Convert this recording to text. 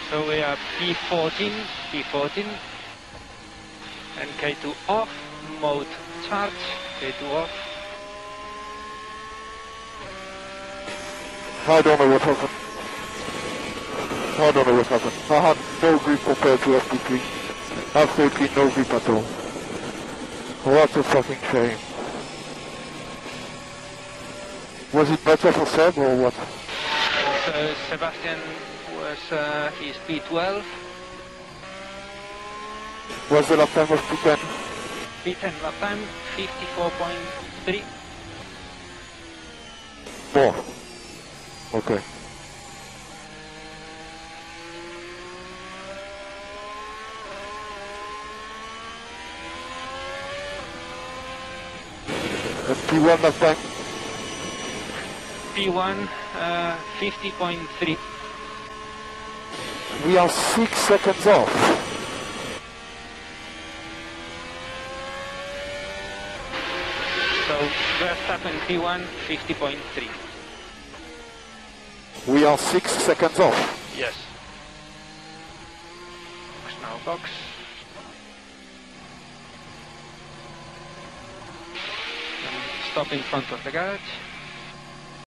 So we are P14, and K2 off, mode charge, K2 off. I don't know what happened. I don't know what happened. I had no grip compared to FP3. Absolutely no grip at all. What a fucking shame. Was it better for Seb or what? So Sebastian was his P12. Was the lap time of P10? P10 lap time 54.3. More. Okay. And P1 lap time? P1 50.3. We are 6 seconds off. So Verstappen P1 50.3. We are 6 seconds off. Yes. Now box. And stop in front of the garage.